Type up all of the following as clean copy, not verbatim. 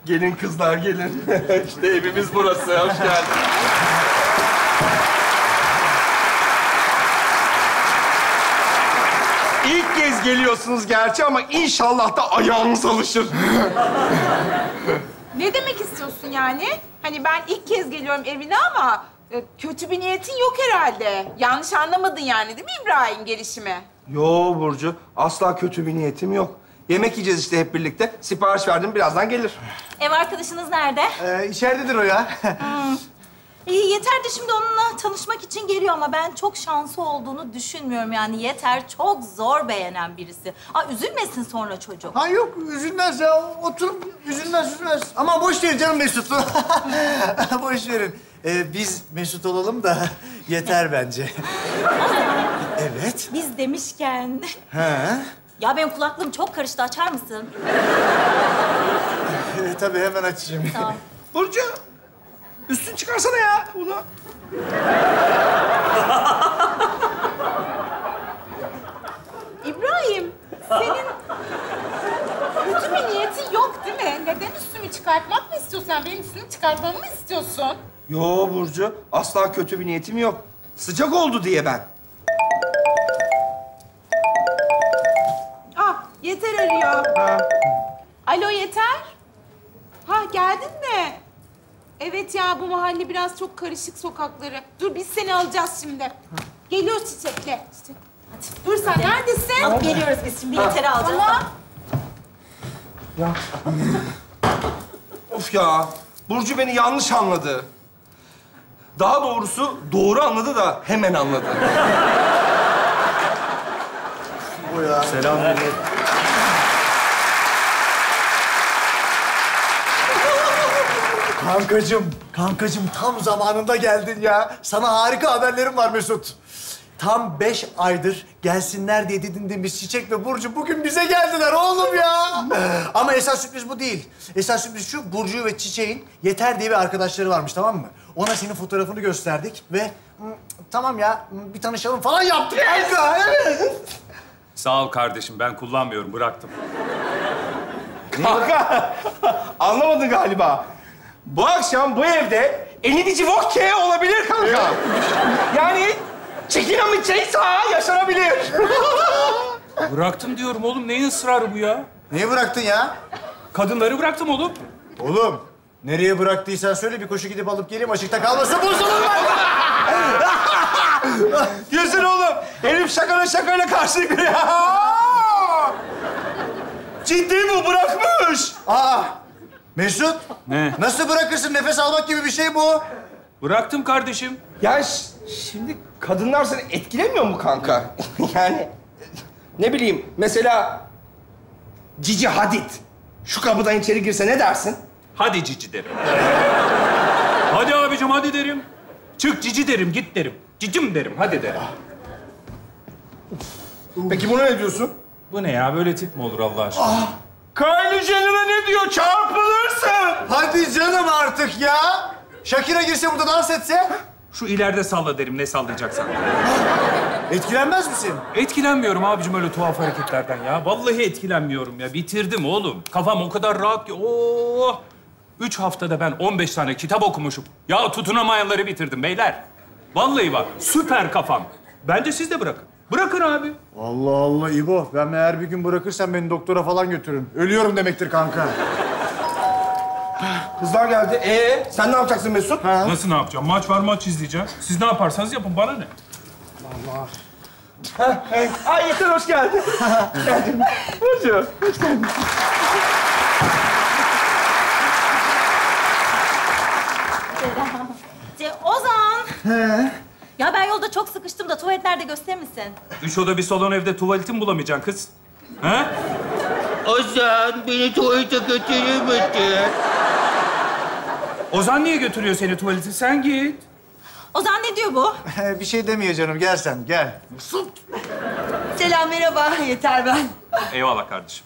Gelin kızlar, gelin. İşte evimiz burası. Hoş geldin. İlk kez geliyorsunuz gerçi ama inşallah da ayağınız alışır. Ne demek istiyorsun yani? Hani ben ilk kez geliyorum evine ama kötü bir niyetin yok herhalde. Yanlış anlamadın yani değil mi İbrahim gelişimi? Yo Burcu, asla kötü bir niyetim yok. Yemek yiyeceğiz işte hep birlikte. Sipariş verdim, birazdan gelir. Ev arkadaşınız nerede? İçeridedir o ya. İyi, Yeter de şimdi onunla tanışmak için geliyor ama ben çok şanslı olduğunu düşünmüyorum. Yani Yeter çok zor beğenen birisi. Üzülmesin sonra çocuk. Ha yok, üzülmez ya. Otur, üzülmez. Ama boş verin canım Mesut'u. Boş verin. Biz Mesut olalım da yeter bence. Evet. Biz demişken... He. Ya benim kulaklığım çok karıştı. Açar mısın? Tabii hemen açayım. Tamam. Burcu, üstünü çıkarsana ya bunu. İbrahim, senin kötü bir niyetin yok değil mi? Neden üstümü çıkartmak mı istiyorsun? Benim üstümü çıkartmamı mı istiyorsun? Yo Burcu, asla kötü bir niyetim yok. Sıcak oldu diye ben. Yeter arıyor. Alo Yeter. Geldin mi? Evet ya, bu mahalle biraz çok karışık sokakları. Dur, biz seni alacağız şimdi. Geliyoruz Çiçek'le. Hadi. Dur sen, neredesin? Alıp geliyoruz biz şimdi. Yeter'i alacağız. Tamam. Ya. Of ya, Burcu beni yanlış anladı. Daha doğrusu doğru anladı da hemen anladı. O ya. Selamünaleyküm. Kankacığım tam zamanında geldin ya. Sana harika haberlerim var Mesut. Tam 5 aydır gelsinler diye didindiğimiz Çiçek ve Burcu bugün bize geldiler oğlum ya. Ama esas sürpriz bu değil. Esas sürpriz şu, Burcu ve Çiçek'in Yeter diye bir arkadaşları varmış, tamam mı? Ona senin fotoğrafını gösterdik ve tamam ya bir tanışalım falan yaptık kanka. Evet. Sağ ol kardeşim, ben kullanmıyorum, bıraktım. Kanka, anlamadın galiba. Bu akşam bu evde enidici vokke olabilir kanka. Yani çekina mı çeksa yaşanabilir. Bıraktım diyorum oğlum, neyin ısrarı bu ya? Niye bıraktın ya? Kadınları bıraktım oğlum. Oğlum, nereye bıraktıysan söyle, bir koşu gidip alıp geleyim, açıkta kalmasın, bozulur bak! Gülsün oğlum, herif şakayla karşılık veriyor. Ciddi mi, bırakmış? Mesut, Ne? nasıl bırakırsın? Nefes almak gibi bir şey bu. Bıraktım kardeşim. Ya şimdi kadınlar seni etkilemiyor mu kanka? Yani ne bileyim, mesela Cici Hadid şu kapıdan içeri girse ne dersin? Hadi cici derim. Hadi abicim, hadi derim. Çık cici derim, git derim. Cicim derim, hadi derim. Peki buna ne diyorsun? Bu ne ya, böyle tip mi olur Allah aşkına? Kylie Jenner'a ne diyor? Çarpılırsın. Hadi canım artık ya. Shakira girse burada dans etse? Şu ileride salla derim, ne sallayacaksan. Etkilenmez misin? Etkilenmiyorum abicim öyle tuhaf hareketlerden ya. Vallahi etkilenmiyorum ya. Bitirdim oğlum. Kafam o kadar rahat ki. Oo! 3 haftada ben 15 tane kitap okumuşum. Ya tutunamayanları bitirdim beyler. Vallahi bak, süper kafam. Bence siz de bırakın. Bırakın abi. Allah Allah İbo. Ben eğer bir gün bırakırsan beni doktora falan götürün. Ölüyorum demektir kanka. Kızlar geldi. Sen ne yapacaksın Mesut? Nasıl ne yapacağım? Maç var, maç izleyeceğim. Siz ne yaparsanız yapın, bana ne? Ay Yeter, hoş geldin. Burcu, hoş geldin. Ozan! Ya ben yolda çok sıkıştım da tuvalet nerede gösterir misin? 3 oda bir salon evde tuvaleti mi bulamayacaksın kız? Ha? Ozan, beni tuvalete götürür müsün? Ozan niye götürüyor seni tuvalete? Sen git. Ozan ne diyor bu? Bir şey demiyor canım. Gel sen, gel. Selam, merhaba. Yeter ben. Eyvallah kardeşim.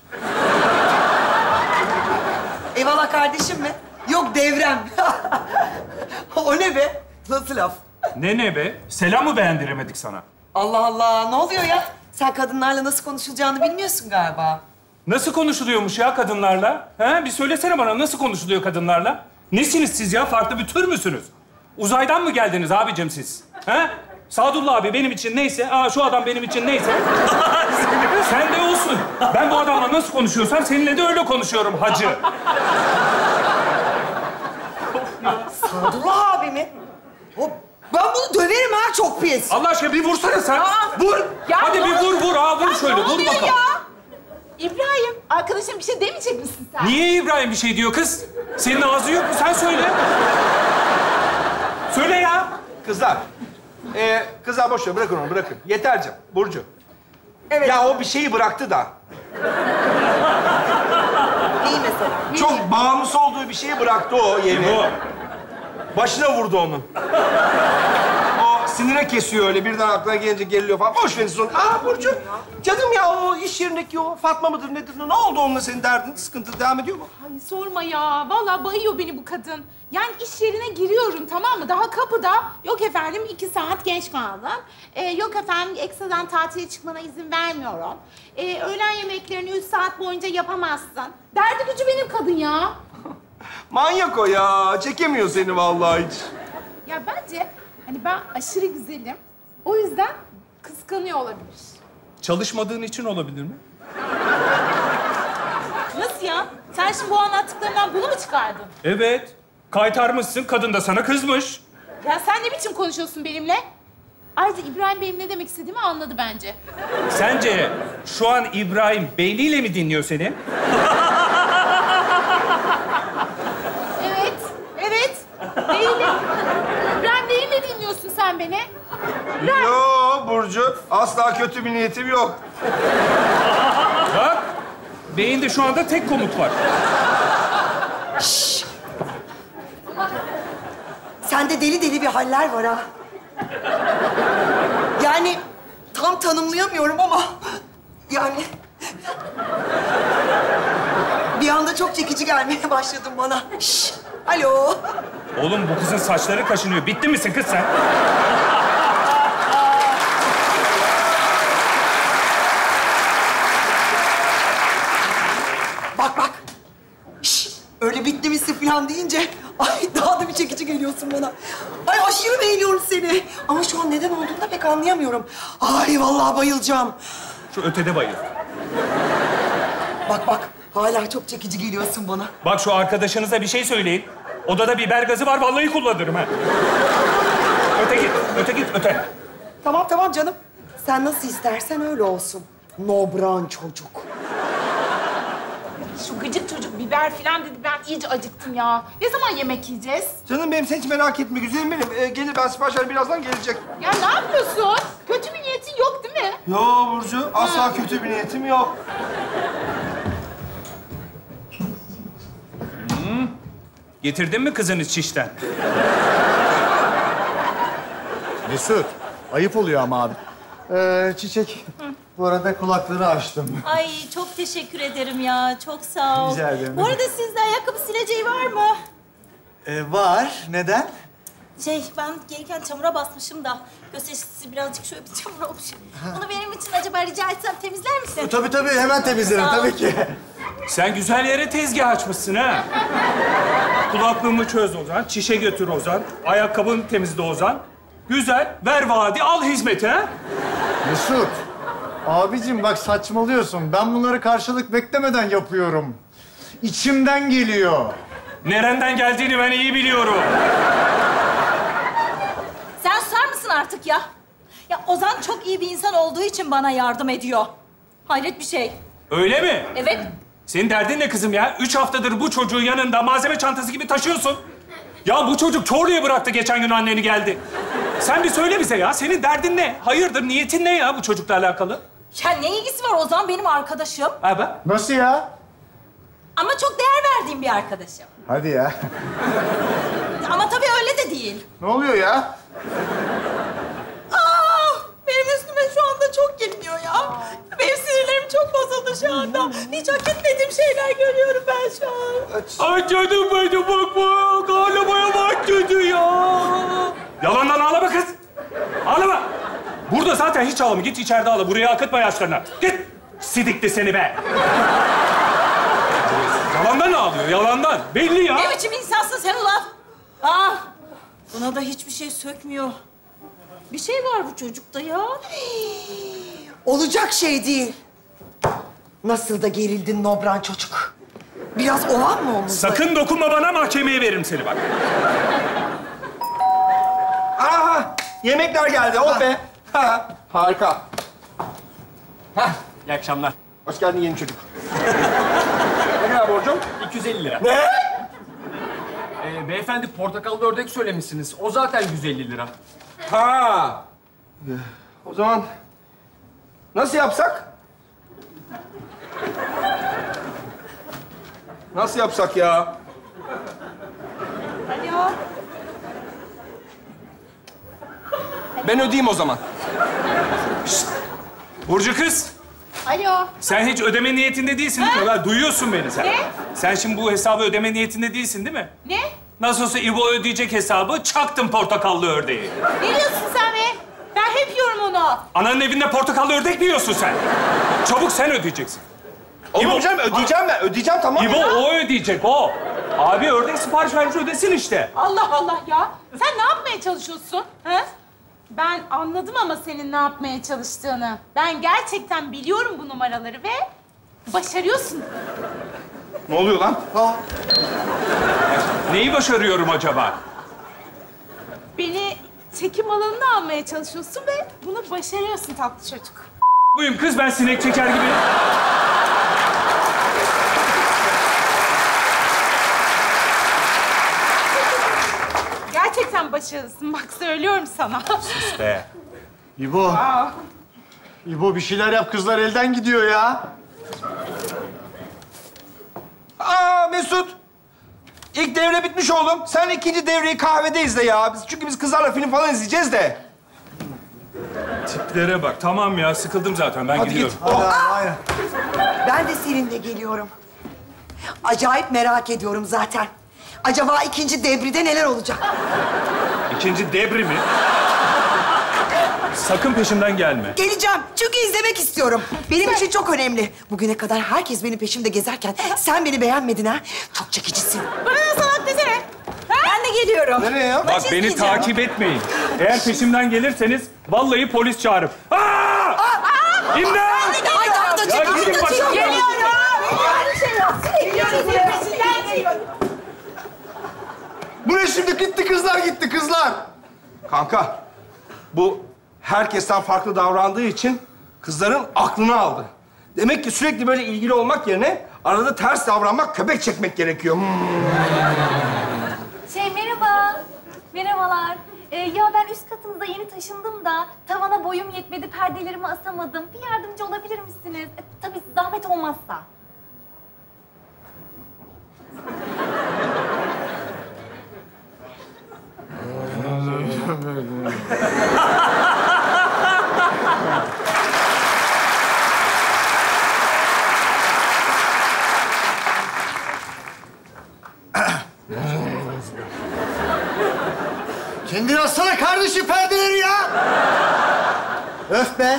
Eyvallah kardeşim mi? Yok, devrem. O ne be? Nasıl laf? Ne be? Selam mı beğendiremedik sana? Allah Allah, ne oluyor ya? Sen kadınlarla nasıl konuşulacağını bilmiyorsun galiba. Nasıl konuşuluyormuş ya kadınlarla? He? Bir söylesene bana, nasıl konuşuluyor kadınlarla? Nesiniz siz ya? Farklı bir tür müsünüz? Uzaydan mı geldiniz abicim siz? He? Sadullah abi benim için neyse, şu adam benim için neyse. Sen de olsun. Ben bu adamla nasıl konuşuyorsam seninle de öyle konuşuyorum hacı. Sadullah abi mi? Hop. Ben bunu döverim ha, çok pis. Allah aşkına bir vursana sen. Vur. Ya Hadi ne bir vur, vur. Vur şöyle, Ne vur oluyor bakalım. ya? İbrahim, arkadaşım bir şey demeyecek misin sen? Niye İbrahim bir şey diyor kız? Senin ağzın yok mu? Sen söyle. Söyle ya. Kızlar boş ver, bırakın onu, bırakın. Yetercim, Burcu. Evet. Ya o bir şeyi bıraktı da. Neyi mesela? Çok bağımlısı olduğu bir şeyi bıraktı o yeni. Bu. Başına vurdu onun. O sinire kesiyor öyle, birden aklına gelince geriliyor falan. Boş verin sonra. Burcu, canım ya o iş yerindeki o Fatma mıdır nedir? Ne oldu onunla, senin derdin, sıkıntı devam ediyor mu? Ay sorma ya. Vallahi bayıyor beni bu kadın. Yani iş yerine giriyorum, tamam mı? Daha kapıda. Yok efendim 2 saat geç kaldım. Yok efendim ekstradan tatile çıkmana izin vermiyorum. Öğlen yemeklerini 3 saat boyunca yapamazsın. Derdi gücü benim kadın ya. Manyak o ya. Çekemiyor seni vallahi hiç. Ya bence hani ben aşırı güzelim. O yüzden kıskanıyor olabilir. Çalışmadığın için olabilir mi? Nasıl ya? Sen şimdi bu anlattıklarından bunu mu çıkardın? Evet. Kaytarmışsın, kadın da sana kızmış. Ya sen ne biçim konuşuyorsun benimle? Ayrıca İbrahim Bey'in ne demek istediğimi anladı bence. Sence şu an İbrahim Beyli ile mi dinliyor seni? Evet. Değilim. İbrahim Bey'inle dinliyorsun sen beni. Yo Burcu, asla kötü bir niyetim yok. Bak, beyinde şu anda tek komut var. Sende deli deli bir haller var ha. Yani tam tanımlayamıyorum ama yani bir anda çok çekici gelmeye başladın bana. Şş, alo. Oğlum bu kızın saçları kaşınıyor. Bitti misin kız sen? Bak. Şş, öyle bitti misin falan deyince ay daha da bir çekici geliyorsun bana. Ay aşırı beğeniyorum seni. Ama şu an neden olduğunu da pek anlayamıyorum. Ay vallahi bayılacağım. Şu ötede bayıl. Bak hala çok çekici geliyorsun bana. Bak şu arkadaşınıza bir şey söyleyin. Odada biber gazı var, vallahi kullanırım ha. Öte git. Tamam canım. Sen nasıl istersen öyle olsun. Nobran çocuk. Şu gıcık çocuk biber falan dedi. Ben iyice acıktım ya. Ne zaman yemek yiyeceğiz? Canım benim, sen hiç merak etme güzelim benim. Gelir, ben siparişler birazdan gelecek. Ya ne yapıyorsun? Kötü bir niyetin yok değil mi? Yo Burcu, asla kötü bir niyetim yok. Getirdin mi kızını çişten? Mesut, ayıp oluyor ama abi. Çiçek, bu arada kulakları açtım. Ay çok teşekkür ederim ya. Çok sağ ol. Rica ederim. Bu arada sizde ayakkabı sileceği var mı? Var, neden? Ben gelirken çamura basmışım da gösterisi birazcık şöyle bir çamur olmuş. Onu benim için acaba rica etsem temizler misin? Tabii, hemen temizlerim Sağ ol. tabii ki. Sen güzel yere tezgah açmışsın ha. Kulaklığımı çöz Ozan, çişe götür Ozan, ayakkabını temizle Ozan. Güzel, ver vaadi, al hizmeti ha. Mesut, abicim bak saçmalıyorsun. Ben bunları karşılık beklemeden yapıyorum. İçimden geliyor. Nereden geldiğini ben iyi biliyorum. Sen susar mısın artık ya? Ya Ozan çok iyi bir insan olduğu için bana yardım ediyor. Hayret bir şey. Öyle mi? Evet. Senin derdin ne kızım ya? 3 haftadır bu çocuğu yanında malzeme çantası gibi taşıyorsun. Ya bu çocuk Çorlu'ya bıraktı geçen gün anneni geldi. Sen bir söyle bize ya. Senin derdin ne? Hayırdır, niyetin ne ya bu çocukla alakalı? Ya ne ilgisi var Ozan benim arkadaşım? Ha bak. Nasıl ya? Ama çok değer verdiğim bir arkadaşım. Hadi ya. Ama tabii öyle de değil. Ne oluyor ya? Benim üstüme şu anda çok geliniyor ya. Benim sinirlerim çok bozuldu şu anda. Hiç hak etmediğim şeyler görüyorum ben şu an. Ay canım benim bak. Ağlamaya başladı ya. Yalandan ağlama kız. Ağlama. Burada zaten hiç ağlama. Git içeride ağla. Buraya akıtma yaşlarına. Git. Sidikli seni be. Yalandan ağlıyor, yalandan. Belli ya. Ne biçim insansın sen ulan? Ah! Buna da hiçbir şey sökmüyor. Bir şey var bu çocukta ya. Olacak şey değil. Nasıl da gerildin Nobran çocuk. Biraz oğlan mı omuzda? Sakın dokunma bana, mahkemeye veririm seni bak. Aha! Yemekler geldi. Oh be. Ha, harika. Hah. İyi akşamlar. Hoş geldin yeni çocuk. Ne kadar borcum? 250 lira. Ne? Beyefendi portakallı ördek söylemişsiniz. O zaten 150 lira. Ha. O zaman nasıl yapsak? Nasıl yapsak ya? Alo. Ben ödeyeyim o zaman. Burcu kız, Alo. sen hiç ödeme niyetinde değilsin değil mi? Duyuyorsun beni sen. Ne? Sen şimdi bu hesabı ödeme niyetinde değilsin değil mi? Ne? Nasıl olsa İbo ödeyecek hesabı, çaktım portakallı ördeği. Ne diyorsun sen be? Ben hep yiyorum onu. Ananın evinde portakallı ördek mi yiyorsun sen? Çabuk sen ödeyeceksin. Oğlum canım ödeyeceğim ben. Ödeyeceğim tamam. İbo o ödeyecek, o. Abi ördek sipariş vermiş, ödesin işte. Allah Allah ya. Sen ne yapmaya çalışıyorsun? He? Ben anladım ama senin ne yapmaya çalıştığını. Ben gerçekten biliyorum bu numaraları ve başarıyorsun. Ne oluyor lan? Neyi başarıyorum acaba? Beni çekim alanına almaya çalışıyorsun ve bunu başarıyorsun tatlı çocuk. Buyum kız, ben sinek çeker gibi. Gerçekten başarılısın. Bak söylüyorum sana. Be. İbo. İbo bir şeyler yap. Kızlar elden gidiyor ya. Aa Mesut. İlk devre bitmiş oğlum. Sen ikinci devreyi kahvede izle ya. Çünkü biz kızlarla film falan izleyeceğiz de. Tiplere bak. Tamam ya, sıkıldım zaten. Ben Hadi gidiyorum. git. Oh. Aynen. Ben de seninle geliyorum. Acayip merak ediyorum zaten. Acaba ikinci debride neler olacak? İkinci debri mi? Sakın peşimden gelme. Geleceğim çünkü izlemek istiyorum. Benim için çok önemli. Bugüne kadar herkes benim peşimde gezerken sen beni beğenmedin ha. Çok çekicisin. Bana da salak desene. Ben de geliyorum. Nereye ya? Bak beni takip etmeyin. Eğer peşimden gelirseniz vallahi polis çağırıp. Aa! İmdat! Ay daha da Ya çek, gidin daha da başına. çek. Geliyorum. Bu ne şimdi? Gitti kızlar, gitti kızlar. Kanka, bu herkesten farklı davrandığı için kızların aklını aldı. Demek ki sürekli böyle ilgili olmak yerine arada ters davranmak, köpek çekmek gerekiyor. Merhaba. Merhabalar. Ya ben üst katınıza yeni taşındım da tavana boyum yetmedi, perdelerimi asamadım. Bir yardımcı olabilir misiniz? Tabii zahmet olmazsa. Kendini assana kardeşim perdeleri ya. Öf be.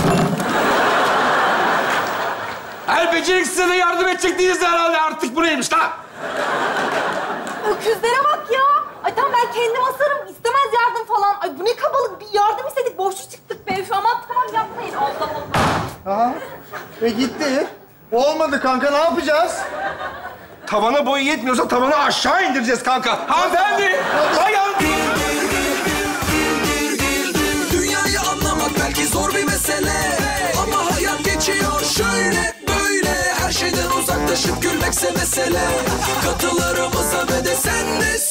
Her beceriksiz sana yardım edecek değiliz herhalde. Artık buraymış lan. Öküzlere bak ya. Ay tamam ben kendim asarım. İstemez yardım falan. Ay bu ne kabalık. Bir yardım istedik. Borçlu çıktık be. Aman tamam yapmayın. Allah Allah. Aha. Gitti. Olmadı kanka, ne yapacağız? Tavana boyu yetmiyorsa tavanı aşağı indireceğiz kanka. Hanımefendi, bayan. Dünyayı anlamak belki zor bir mesele, ama hayat geçiyor şöyle böyle. Her şeyden uzaklaşıp gülmekse mesele. Katılarımıza ve de sen de